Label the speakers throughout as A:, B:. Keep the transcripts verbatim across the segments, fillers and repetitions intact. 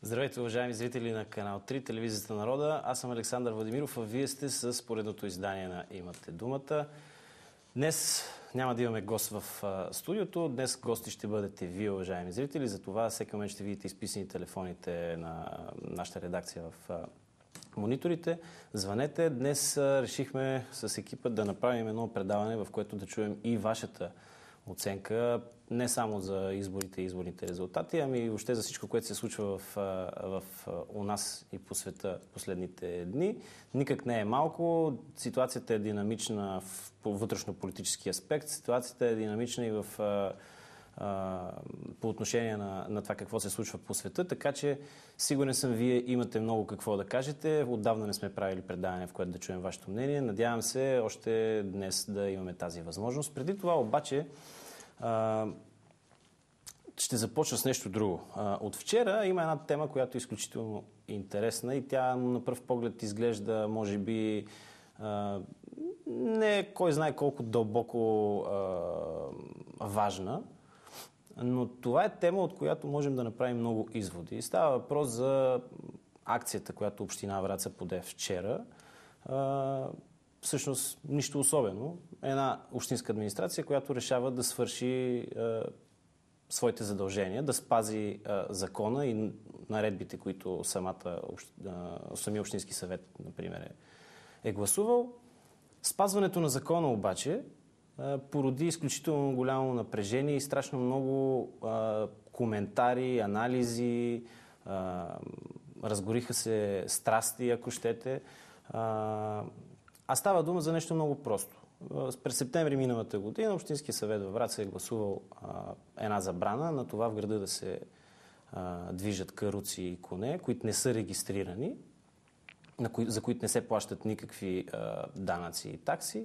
A: Здравейте, уважаеми зрители на канал три, телевизията Народа. Аз съм Александър Владимиров, а вие сте с поредното издание на Имате думата. Днес няма да имаме гост в а, студиото. Днес гости ще бъдете вие, уважаеми зрители. Затова всеки момент ще видите изписани телефоните на нашата редакция в а, мониторите. Звънете. Днес а, решихме с екипа да направим едно предаване, в което да чуем и вашата оценка не само за изборите и изборните резултати, ами въобще за всичко, което се случва в, в, в у нас и по света последните дни. Никак не е малко. Ситуацията е динамична в вътрешно-политически аспект. Ситуацията е динамична и в, а, по отношение на, на това какво се случва по света. Така че сигурен съм, вие имате много какво да кажете. Отдавна не сме правили предаване, в което да чуем вашето мнение. Надявам се още днес да имаме тази възможност. Преди това обаче Uh, ще започна с нещо друго. Uh, от вчера има една тема, която е изключително интересна и тя на пръв поглед изглежда, може би, uh, не кой знае колко дълбоко uh, важна, но това е тема, от която можем да направим много изводи. Става въпрос за акцията, която община Враца поде вчера. Uh, Всъщност нищо особено. Една общинска администрация, която решава да свърши е, своите задължения, да спази е, закона и наредбите, които самата, е, самия общински съвет, например, е, е гласувал. Спазването на закона обаче е, породи изключително голямо напрежение и страшно много е, коментари, анализи, е, разгориха се страсти, ако щете. Е, А става дума за нещо много просто. През септември миналата година Общинския съвет във Враца е гласувал а, една забрана на това в града да се а, движат каруци и коне, които не са регистрирани, на кои, за които не се плащат никакви а, данъци и такси.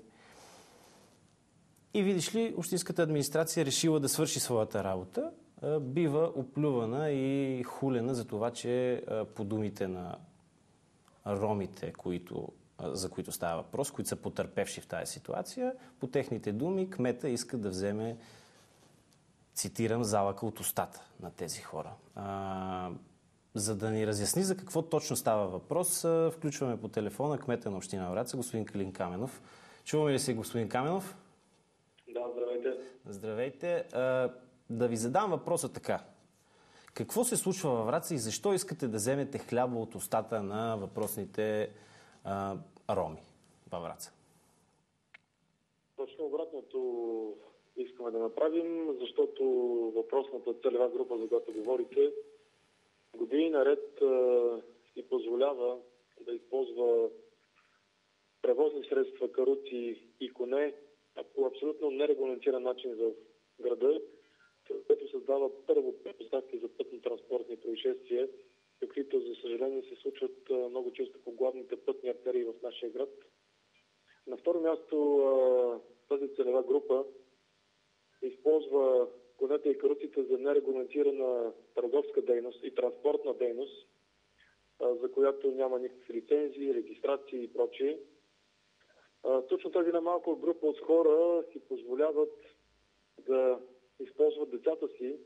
A: И видиш ли, Общинската администрация решила да свърши своята работа, а, бива оплювана и хулена за това, че а, по думите на ромите, които за които става въпрос, които са потърпевши в тази ситуация, по техните думи кмета иска да вземе, цитирам, залъка от устата на тези хора. А, за да ни разясни за какво точно става въпрос, включваме по телефона кмета на община Враца, господин Калин Каменов. Чуваме ли се, господин Каменов?
B: Да, здравейте.
A: Здравейте. А, да ви задам въпроса така. Какво се случва във Враца и защо искате да вземете хляба от устата на въпросните Uh, роми във Враца?
B: Точно обратното искаме да направим, защото въпросната целева група, за която говорите, години наред uh, си позволява да използва превозни средства, каруци и коне по абсолютно нерегламентиран начин в града, което създава първо предпоставки за пътно-транспортни происшествия, каквито, за съжаление, се случват много често по главните пътни артерии в нашия град. На второ място, тази целева група използва конете и каруците за нерегламентирана търговска дейност и транспортна дейност, за която няма никакви лицензии, регистрации и прочие. Точно тази немалка група от хора си позволяват да използват децата си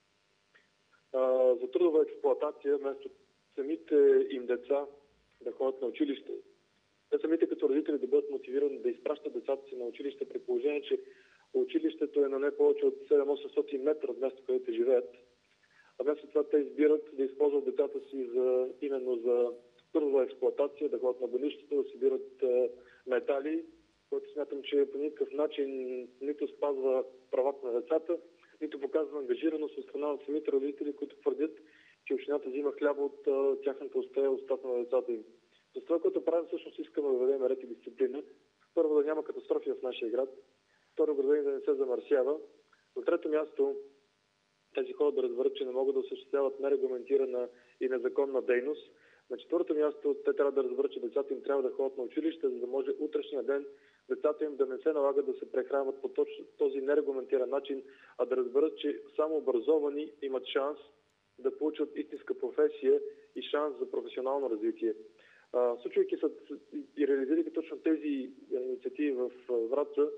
B: за трудова експлоатация, вместо самите им деца да ходят на училище. Те самите като родители да бъдат мотивирани да изпращат децата си на училище, при положение, че училището е на не повече от седем-осемстотин метра от място, където живеят. А вместо това те избират да използват децата си за, именно за трудова експлоатация, да ходят на гонището, да събират е, метали, което смятам, че по никакъв начин нито спазва правата на децата, нито показва ангажираност от страна на самите родители, които твърдят, че общината взима хляба от а, тяхната уста и устата на децата им. За това, което правим, всъщност искаме да въведем ред и дисциплина. Първо, да няма катастрофи в нашия град. Второ, градът да не се замърсява. На трето място, тези хора да разберат, че не могат да осъществяват нерегламентирана и незаконна дейност. На четвърто място, те трябва да разберат, че децата им трябва да ходят на училище, за да може утрешния ден децата им да не се налагат да се прехранват по този нерегламентиран начин, а да разберат, че само образовани имат шанс да получат истинска професия и шанс за професионално развитие. Случвайки се и реализирайки точно тези инициативи в Враца,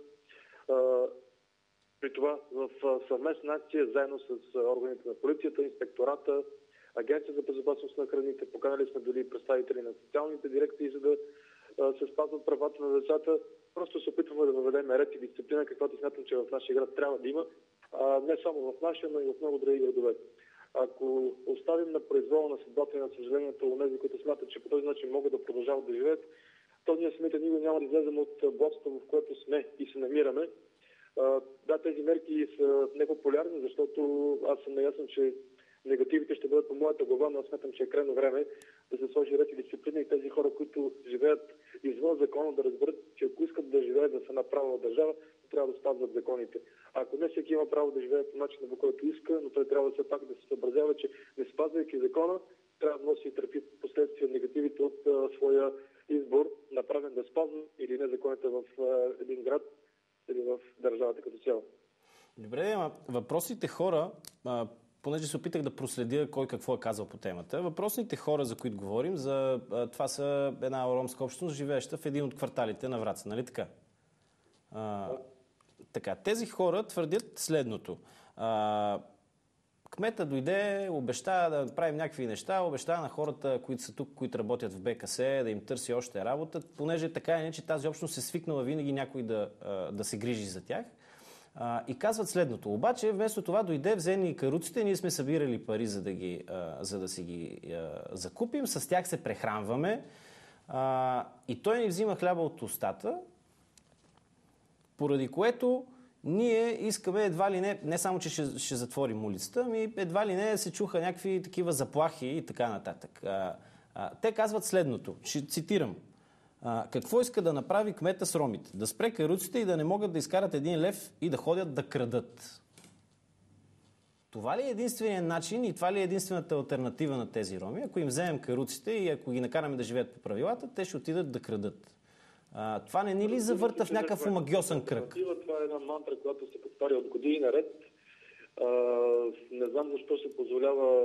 B: при това в съвместна акция, заедно с органите на полицията, инспектората, Агенция за безопасност на храните, поканали сме дори представители на социалните дирекции, за да а, се спазват правата на децата. Просто се опитваме да въведем ред и дисциплина, каквато смятам, че в нашия град трябва да има, а, не само в нашия, но и в много други градове. Ако оставим на произвола на съдбата и на съжалението у нези, които смятат, че по този начин могат да продължават да живеят, то ние самите никога няма да излезем от блатото, в което сме и се намираме. А, да, тези мерки са непопулярни, защото аз съм наясен, че негативите ще бъдат по моята глава, но аз смятам, че е крайно време да се сложи ред и дисциплина и тези хора, които живеят извън закона, да разберат, че ако искат да живеят в една правова държава, трябва да спазват законите. Ако не всеки има право да живее по начина, по който иска, но той трябва все пак да се съобразява, че не спазвайки закона, трябва да носи и търпи последствия негативите от а, своя избор, направен да спазва или не законите в а, един град или в държавата като цяло.
A: Добре, ама въпросните хора, а, понеже се опитах да проследя кой какво е казал по темата, въпросните хора, за които говорим, за, а, това са една ромска общност, живееща в един от кварталите на Враца, нали така? А, така, тези хора твърдят следното. А, кмета дойде, обеща да направим някакви неща, обеща на хората, които са тук, които работят в БКС, да им търси още работа, понеже така е не, че тази общност е свикнала винаги някой да, да се грижи за тях. И казват следното. Обаче, вместо това дойде, взе ни каруците, ние сме събирали пари, за да, ги, за да си ги закупим, с тях се прехранваме и той ни взима хляба от устата, поради което ние искаме едва ли не, не само, че ще, ще затворим улицата, ами едва ли не се чуха някакви такива заплахи и така нататък. А, а, те казват следното, ще цитирам. А, какво иска да направи кмета с ромите? Да спре каруците и да не могат да изкарат един лев и да ходят да крадат. Това ли е единственият начин и това ли е единствената алтернатива на тези роми? Ако им вземем каруците и ако ги накараме да живеят по правилата, те ще отидат да крадат. А, това не ни ли завърта в някакъв омагьосан кръг?
B: Това е една мантра, която се повтаря от години наред. А, не знам защо се позволява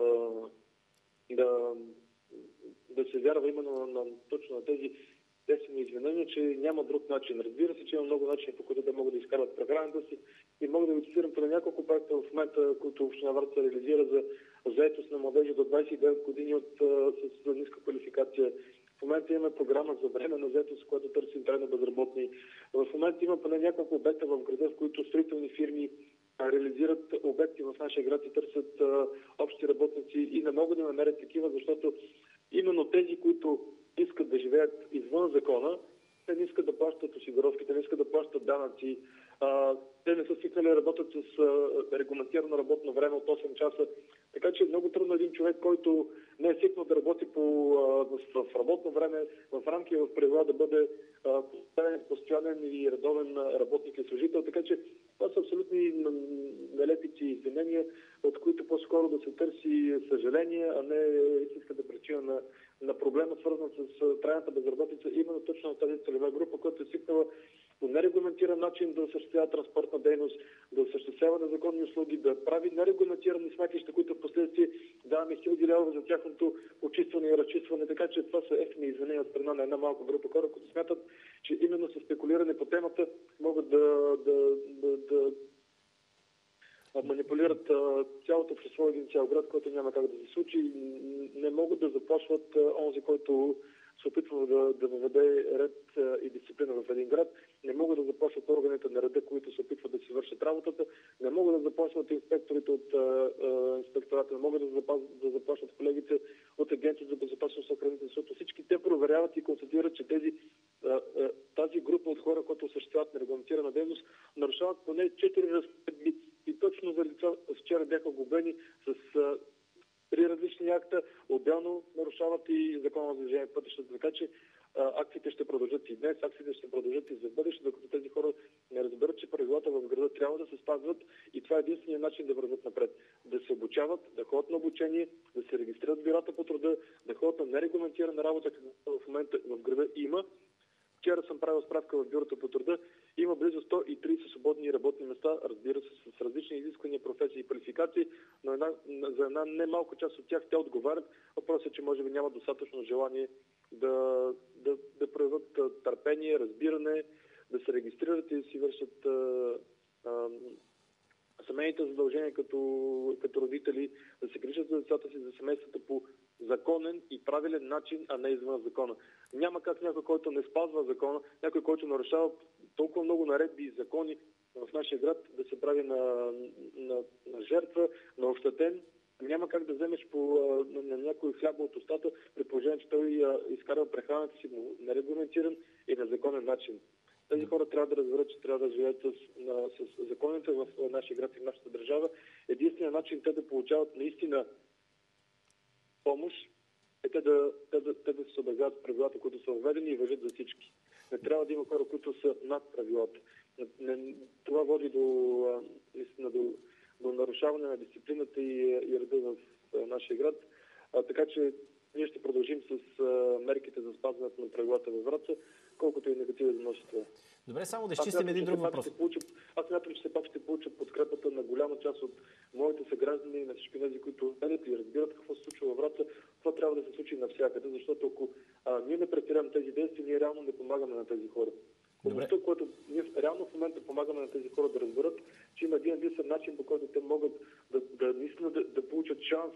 B: да, да се вярва именно на, на, точно на тези естествени извинения, че няма друг начин. Разбира се, че има много начини, по които да могат да изкарват прехраната си. И мога да ви цитирам поне няколко проекта в момента, които община Враца реализира за заетост на младежи до двадесет и девет години от, с, с ниска квалификация. В момента имаме програма за временна заетост, която търсим трайно безработни. В момента има поне няколко обекта в града, в които строителни фирми реализират обекти в нашия град и търсят а, общи работници и не могат да намерят такива, защото именно тези, които искат да живеят извън закона, те не искат да плащат осигуровки, те не искат да плащат данъци, а, те не са свикнали да работят с а, регламентирано работно време от осем часа. Така че е много трудно един човек, който не е свикнал да работи по, а, в, в работно време, в рамки и в правила да бъде а, постоянен, постоянен и редовен работник и служител. Така че това са абсолютни нелепици и извинения, от които по-скоро да се търси съжаление, а не истинската причина на, на проблема, свързан с трайната безработица, именно точно на тази целева група, която е свикнала по нерегламентиран начин да осъществява транспортна дейност, да осъществява незаконни услуги, да прави нерегламентирани сметища, които в последствие даваме хиляди лева за тяхното почистване и разчистване. Така че това са ефтини извинения от страна на една малка група хора, които смятат, че именно с спекулиране по темата могат да, да, да, да манипулират цялото общество, един цял град, който няма как да се случи. Не могат да заплашват онзи, който се опитва да, да въведе ред и дисциплина в един град. Не могат да заплашват органите на реда, които се опитват да си вършат работата. Не могат да заплашват инспекторите от а, а, инспектората. Не могат да, запаз, да заплашват колегите от Агенцията за безопасност на храните, защото всички те проверяват и констатират, че тези, а, а, тази група от хора, които осъществяват нерегламентирана дейност, нарушават поне четири разпоредби и точно за лица вчера бяха глобени с а, три различни акта, отделно нарушават и закона за движение по пътищата. Така че а, акциите ще продължат и днес, акциите ще продължат и за бъдеще, докато тези хора не разберат, че правилата в града трябва да се спазват и това е единственият начин да върват напред. Да се обучават, да ходят на обучение, да се регистрират в бюрата по труда, да ходят на нерегламентирана работа, както в момента в града има. Вчера съм правил справка в бюрото по труда. Има близо сто и тридесет свободни работни места, разбира се, с различни изисквания, професии и квалификации, но една, за една немалка част от тях те отговарят. Въпросът е, че може би няма достатъчно желание да, да, да проявят търпение, разбиране, да се регистрират и да си вършат а, а, семейните задължения като, като родители, да се грижат за децата си, за семействата по законен и правилен начин, а не извън закона. Няма как някой, който не спазва закона, някой, който нарушава толкова много наредби и закони в нашия град, да се прави на, на, на жертва, на ощетен. Няма как да вземеш по, на, на някой хляба от устата, при положение, че той а, изкарва прехраната си нерегламентиран и на законен начин. Тези хора трябва да разберат, че трябва да живеят с, на, с законите в нашия град и в нашата държава. Единственият начин те да получават наистина помощ е те да, те да, те да се съобразяват с правилата, които са введени и важат за всички. Не трябва да има хора, които са над правилата. Не, това води до, наистина, до, до нарушаване на дисциплината и, и реда в нашия град. А, така че ние ще продължим с а, мерките за спазването на правилата във Враца, колкото и негативно да носи това.
A: Добре, само да изчистим един друг въпрос.
B: Получа, аз смятам, че все пак ще получа подкрепата на голяма част от моите съграждани и на всички тези, които гледат и разбират какво се случва във Враца. Това трябва да се случи навсякъде, защото ако а, ние не предприемем тези действия, ние реално не помагаме на тези хора. Помощта, което ние реално в момента помагаме на тези хора да разберат, че има един единствен начин, по който те могат да, да, наистина да, да получат шанс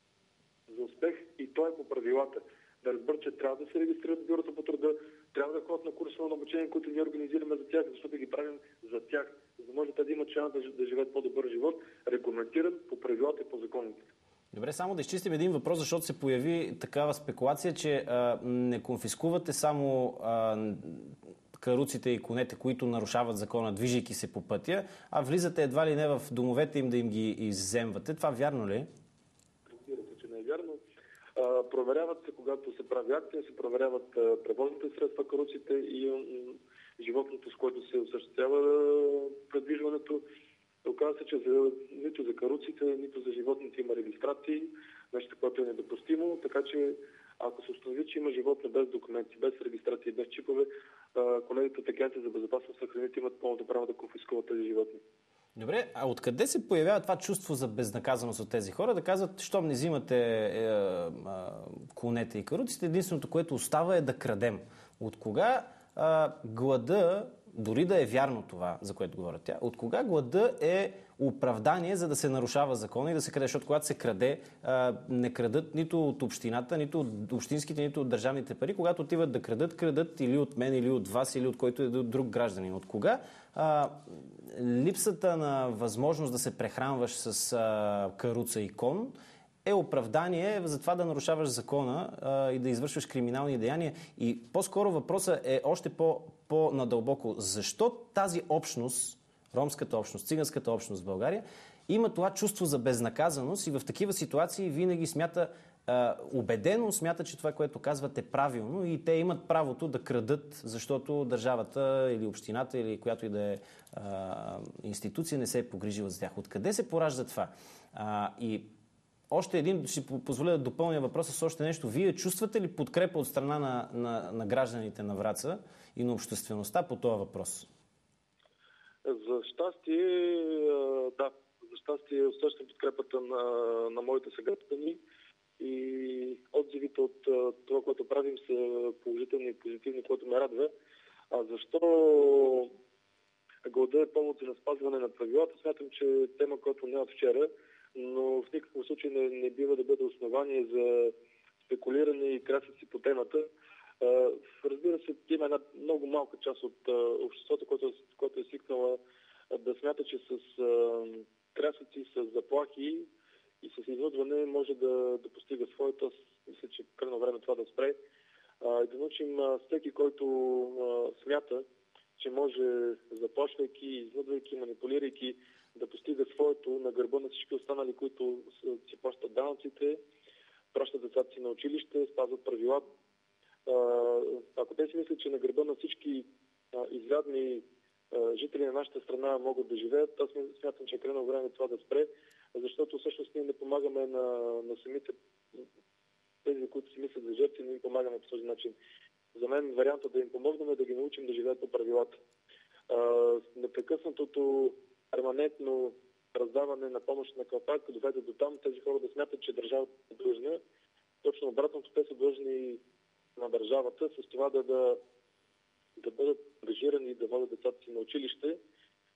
B: за успех, и то е по правилата. Да разберат, че трябва да се регистрират в бюрото по труда, трябва да ходят на курсове на обучение, които ние организираме за тях, защото ги правим за тях, за да може те да имат шанс да, да живеят по-добър живот, регламентиран по правилата и по законите.
A: Добре, само да изчистим един въпрос, защото се появи такава спекулация, че а, не конфискувате само а, каруците и конете, които нарушават закона, движейки се по пътя, а влизате едва ли не в домовете им да им ги изземвате. Това вярно ли е?
B: Разбира се, че не е вярно. А, проверяват се, когато се прави акция, се проверяват а, превозните средства, каруците и м, животното, с което се осъществява предвижването. Оказва се, че за, нито за каруците, нито за животните има регистрации, нещо, което е недопустимо, така че ако се установи, че има животни без документи, без регистрации, без чипове, колегите от Агенцията за безопасност на храните имат пълното право да конфискуват тези животни.
A: Добре, а откъде се появява това чувство за безнаказаност от тези хора? Да казват, щом не взимате е, е, конете и каруците, единственото, което остава е да крадем. От кога е, глада, дори да е вярно това, за което говорят тя, от кога глада е оправдание, за да се нарушава закона и да се краде? Защото когато се краде, не крадат нито от общината, нито от общинските, нито от държавните пари. Когато отиват да крадат, крадат или от мен, или от вас, или от който е друг гражданин. От кога а, липсата на възможност да се прехранваш с а, каруца и кон е оправдание за това да нарушаваш закона а, и да извършваш криминални деяния? И по-скоро въпросът е още по, по-надълбоко. Защо тази общност, ромската общност, циганската общност в България, има това чувство за безнаказаност и в такива ситуации винаги смята, а, убедено смята, че това, което казват, е правилно и те имат правото да крадат, защото държавата или общината или която и да е а, институция не се е погрижила за тях. Откъде се поражда това? А, и още един, ще позволя да допълня въпроса с още нещо. Вие чувствате ли подкрепа от страна на, на, на гражданите на Враца и на обществеността по този въпрос?
B: За щастие, да. За щастие усещам подкрепата на, на моите съграждани и отзивите от това, което правим, са положителни и позитивни, което ме радва. А защо глада е повод за спазване на правилата? Смятам, че е тема, която не е от вчера, но в никакъв случай не, не бива да бъде основание за спекулиране и красици по темата. Uh, разбира се, има една много малка част от uh, обществото, което, което е свикнала uh, да смята, че с uh, красици, с заплахи и с изнудване може да, да постига своето. Аз мисля, че крайно време това да спре. Uh, и да научим uh, всеки, който uh, смята, че може, заплашвайки, изнудвайки, манипулирайки, да постига своето на гърба на всички останали, които си плащат данъците, пращат децата си на училище, спазват правилата. Ако те си мислят, че на гърба на всички изрядни жители на нашата страна могат да живеят, аз смятам, че е крайно време това да спре, защото всъщност ние не помагаме на, на самите тези, които си мислят за жертви, не им помагаме по този начин. За мен вариантът да им помогнем е да ги научим да живеят по правилата. Непрекъснатото перманентно раздаване на помощ на калпак доведе до там тези хора да смятат, че държавата е длъжна. Точно обратното, те са длъжни на държавата с това да, да, да бъдат ангажирани и да водят децата си на училище.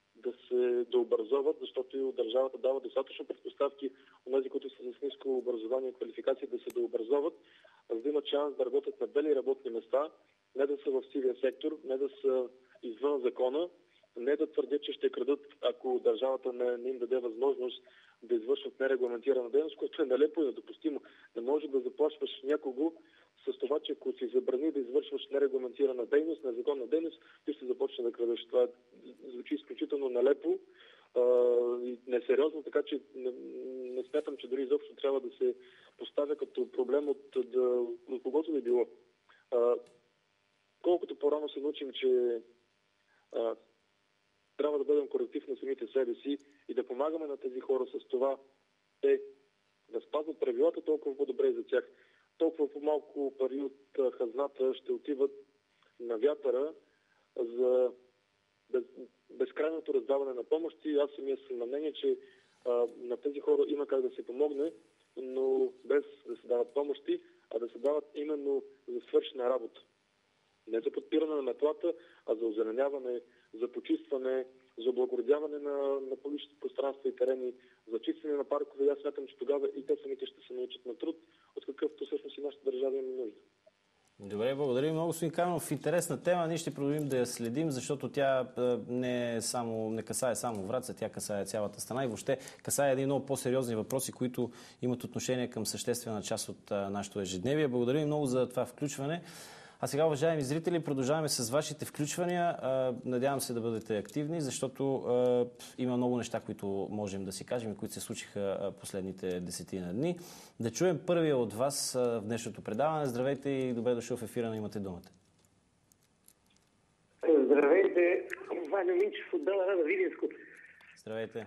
B: да се дообразоват, защото и държавата дава достатъчно предпоставки от тези, които са с ниско образование и квалификация, да се дообразоват, за да имат шанс да работят на бели работни места, не да са в сивия сектор, не да са извън закона, не да твърдят, че ще крадат, ако държавата не, не им даде възможност да извършват нерегламентирана дейност, което е нелепо и недопустимо. Не може да заплашваш някого с това, че ако си забрани да извършваш нерегламентирана дейност, незаконна дейност, ти ще започне да крадеш. Това звучи изключително нелепо а, и несериозно, така че не, не смятам, че дори изобщо трябва да се поставя като проблем от, да, от когото да било. А, колкото по-рано се научим, че а, трябва да бъдем коректив на самите себе си и да помагаме на тези хора с това те да спазват правилата, толкова по-добре за тях. Толкова по-малко пари от хазната ще отиват на вятъра за без, безкрайното раздаване на помощи. Аз самия съм на мнение, че а, на тези хора има как да се помогне, но без да се дават помощи, а да се дават именно за свършена работа. Не за подпиране на метлата, а за озеленяване, за почистване, за облагородяване на, на публичните пространства и терени, за чистене на паркове. Аз смятам, че тогава и те самите ще се научат на труд, от какъвто всъщност и нашата държава има нужда.
A: Добре, благодарим много, господин Каменов. В интересна тема ние ще продължим да я следим, защото тя не, само, не касае само Враца, тя касае цялата страна и въобще касае един много по-сериозни въпроси, които имат отношение към съществена част от нашето ежедневие. Благодарим много за това включване. А сега, уважаеми зрители, продължаваме с вашите включвания. Надявам се да бъдете активни, защото има много неща, които можем да си кажем и които се случиха последните десетина дни. Да чуем първия от вас в днешното предаване. Здравейте и добре дошъл в ефира на Имате думата.
C: Здравейте, Ваня Минчев от Бела Рада, Видинско.
A: Здравейте.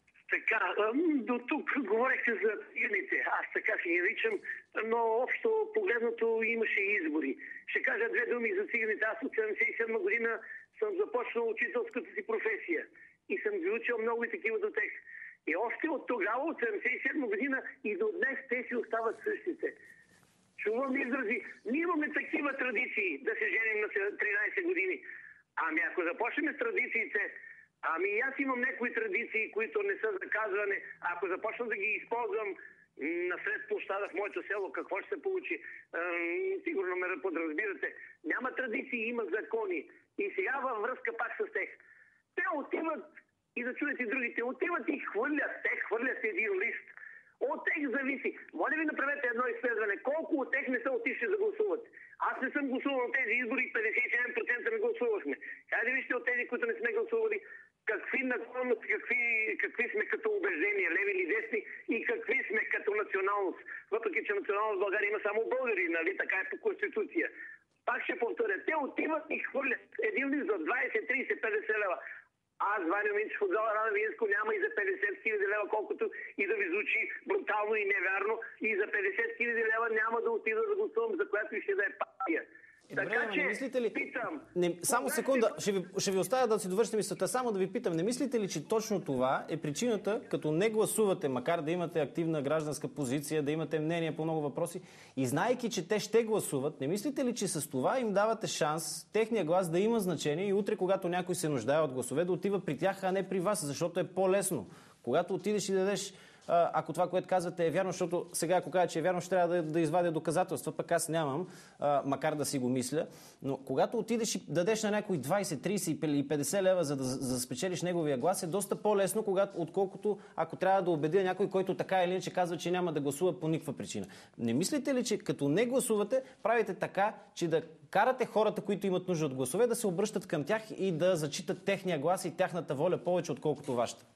C: Така, до тук говорихте за циганите. Аз така си ги наричам, но общо погледното имаше избори. Ще кажа две думи за циганите. Аз от седемдесет и седма година съм започнал учителската си професия и съм ги учил много и такива до тях. И още от тогава, от седемдесет и седма година и до днес те си остават същите. Чувам изрази. Ние имаме такива традиции да се женим на тринайсет години. Ами ако започнем с традициите, ами аз имам някои традиции, които не са заказване. Ако започна да ги използвам насред площада в моето село, какво ще се получи? Ем, сигурно ме подразбирате. Няма традиции, има закони. И сега във връзка пак с тях. Те отиват, и да чуете другите, отиват и хвърлят. Те хвърлят един лист. От тях зависи. Моля ви, направете едно изследване. Колко от тях не са отишли да гласуват? Аз не съм гласувал на тези избори, петдесет и седем процента не гласувахме. Хайде вижте от тези, които не сме гласували, какви наклонности, какви, какви сме като убеждения, леви или десни, и какви сме като националност. Въпреки, че националност в България има само българи, нали, така е по Конституция. Пак ще повторя, те отиват и хвърлят един лист за двайсет, трийсет, петдесет лева. Аз, Ваня Минчев от Бела Рада, Видинско, няма и за петдесет хиляди лева, колкото и да ви звучи брутално и невярно, и за петдесет хиляди лева няма да отида да гласувам за която и ще да е партия.
A: Е,
C: така
A: добре,
C: че,
A: не мислите ли...
C: питам...
A: Не, само секунда, ще ви, ще ви оставя да си довършите мисълта. Само да ви питам, не мислите ли, че точно това е причината, като не гласувате, макар да имате активна гражданска позиция, да имате мнение по много въпроси, и знаейки, че те ще гласуват, не мислите ли, че с това им давате шанс техния глас да има значение и утре, когато някой се нуждае от гласове, да отива при тях, а не при вас, защото е по-лесно. Когато отидеш и дадеш, ако това, което казвате е вярно, защото сега, ако кажа, че е вярно, ще трябва да, да извадя доказателства, пък аз нямам, а, макар да си го мисля. Но когато отидеш и дадеш на някой двайсет, трийсет и петдесет лева, за да, за да спечелиш неговия глас, е доста по-лесно, когато, отколкото ако трябва да убедя някой, който така или иначе казва, че няма да гласува по никаква причина. Не мислите ли, че като не гласувате, правите така, че да карате хората, които имат нужда от гласове, да се обръщат към тях и да зачитат техния глас и тяхната воля повече, отколкото вашата?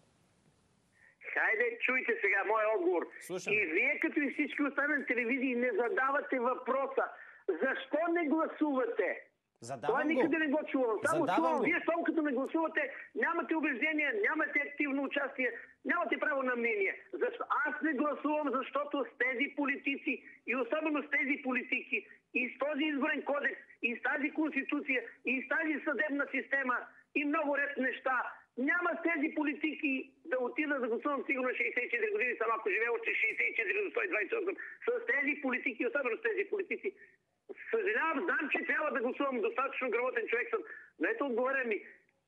C: Хайде, чуйте сега моя отговор.
A: Слушам.
C: И вие, като и всички останали телевизии, не задавате въпроса. Защо не гласувате?
A: Задавам
C: Това
A: го.
C: никъде не го чувам. Само
A: Задавам
C: чувам.
A: го.
C: Вие, щом като не гласувате, нямате убеждения, нямате активно участие, нямате право на мнение. Защо? Аз не гласувам, защото с тези политици и особено с тези политики и с този изборен кодекс и с тази конституция и с тази съдебна система и много ред неща, няма тези политики да отида да гласувам сигурно шейсет и четири години, само ако живея още шейсет и четири до сто и двайсет и осем. С тези политики, особено с тези политици, съжалявам, знам, че трябва да гласувам, достатъчно грамотен човек съм, но ето отговаря ми.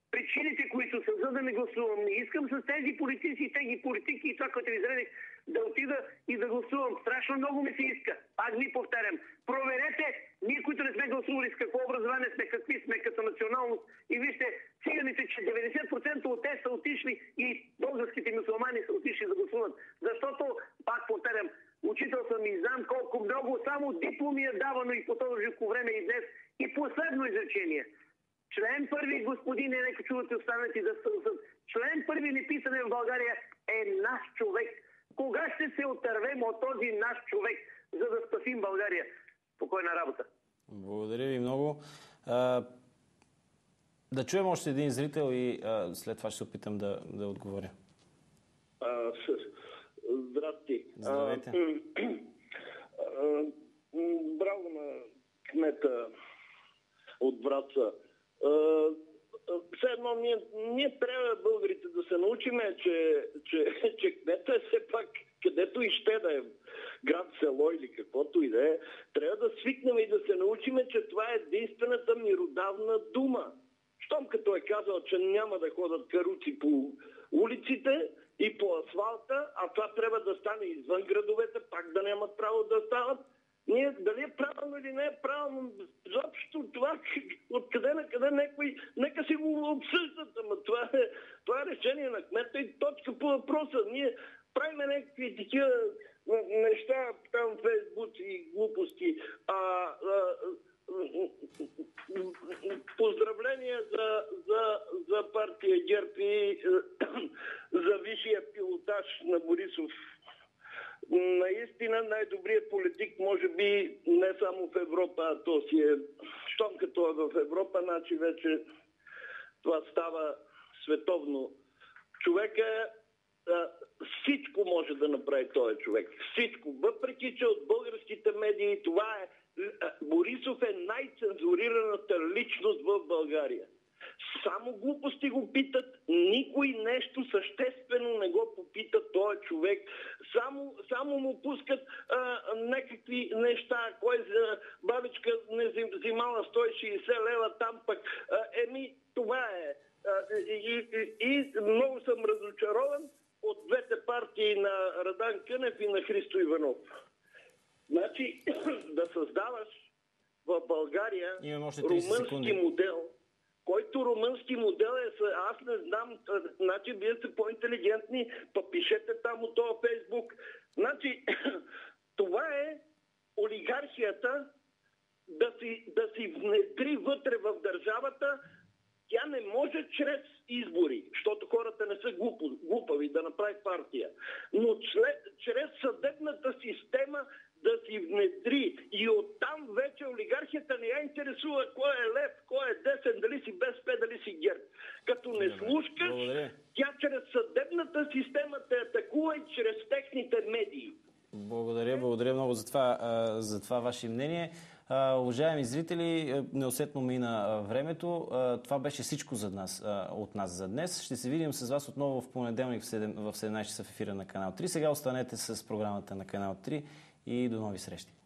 C: причините, които са, за да не гласувам. Не искам с тези политици и тези политики и това, което ви изредих, да отида и да гласувам. Страшно много ми се иска. Пак ви повтарям. Проверете, ние, които не сме гласували, с какво образование сме, какви сме като националност. И вижте, циганите, че деветдесет процента от те са отишли и българските мюсюлмани са отишли да гласуват. Защото, пак повтарям, учител съм и знам колко много само дипломи е давано и по този живко време и днес. И последно изречение. Член първи, господине, нека чувате останете да стълсат. Член първи неписане в България е наш човек. Кога ще се отървем от този наш човек, за да спасим България? Спокойна работа.
A: Благодаря ви много. А, да чуем още един зрител и а, след това ще се опитам да, да отговоря.
D: А, здрасти.
A: Здравейте.
D: А, а, браво на кмета от Враца. Все едно ние, ние трябва българите да се научиме, че, че, че кмета е все пак, където и ще да е, град, село или каквото и да е, трябва да свикнем и да се научиме, че това е единствената миродавна дума. Щом като е казал, че няма да ходят каруци по улиците и по асфалта, а това трябва да стане извън градовете, пак да нямат право да стават. Ние, дали е правилно или не е правилно, заобщо това, откъде на къде някой, нека си го обсъждат, ама това е, това е решение на кмета и точка по въпроса. Ние правим някакви такива неща там в Фейсбук и глупости. А, а, поздравления за, за, за партия ГЕРБ и за висшия пилотаж на Борисов. Наистина най-добрият политик, може би не само в Европа, а то си е, щом като е в Европа, значи вече това става световно. Човека всичко може да направи този човек. Всичко. Въпреки, че от българските медии това е, Борисов е най-цензурираната личност в България. Само глупости го питат, никой нещо съществено не го попита този човек. Само, само му пускат а, някакви неща, кой за бабичка не взимала сто и шейсет лева, там пък. А, еми, това е. А, и, и, и много съм разочарован от двете партии на Радан Кънев и на Христо Иванов. Значи, да създаваш в България румънски модел, който румънски модел е, аз не знам, значи вие сте по-интелигентни, па пишете там от този Фейсбук. Значи, това е олигархията да си, да си внедри вътре в държавата. Тя не може чрез избори, защото хората не са глупо, глупави да направи партия, но чрез, чрез съдебната система да си внедри. И оттам вече олигархията не я интересува кой е лев, кой е десен, дали си БСП, дали си ГЕРБ. Като не слушкаш, Благодаря. Тя чрез съдебната система те атакува и чрез техните медии.
A: Благодаря, благодаря много за това, за това ваше мнение. Уважаеми зрители, неусетно мина времето. Това беше всичко за нас, от нас за днес. Ще се видим с вас отново в понеделник в седемнайсет часа в ефира на Канал три. Сега останете с програмата на Канал три и до нови срещи.